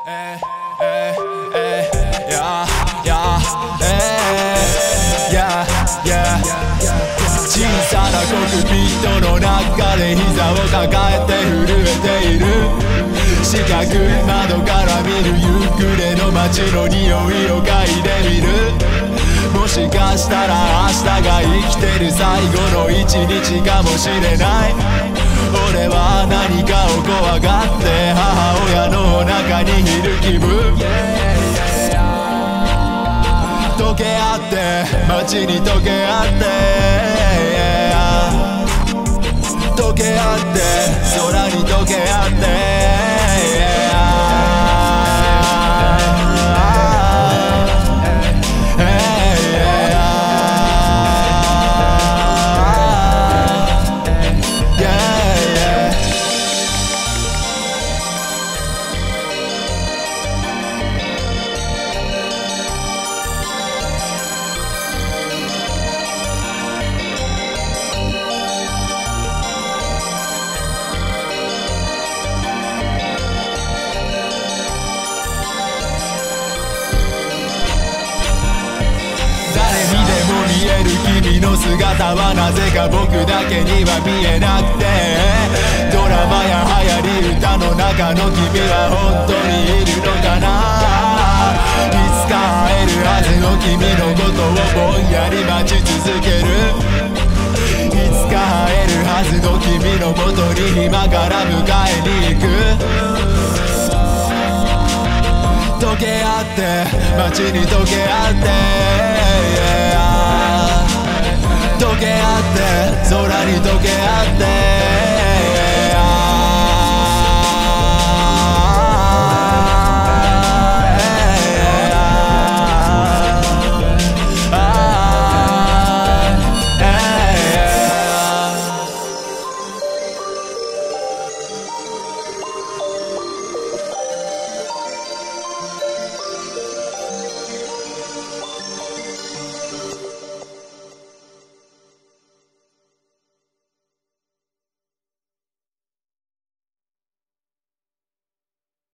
小さなコックピットの中で膝を抱えて震えている。四角い窓から見る夕暮れの街の匂いを嗅いでみる。もしかしたら明日が生きてる最後の一日かもしれない。俺は何かを怖がって母親の中にいる気分。溶け合って街に溶け合って溶け合って空に溶け合って見える君の姿はなぜか僕だけには見えなくて、ドラマや流行り歌の中の君は本当にいるのかな。いつか会えるはずの君のことをぼんやり待ち続ける。いつか会えるはずの君のもとに今から迎えに行く。溶け合って街に溶け合って溶け合って空に溶け合って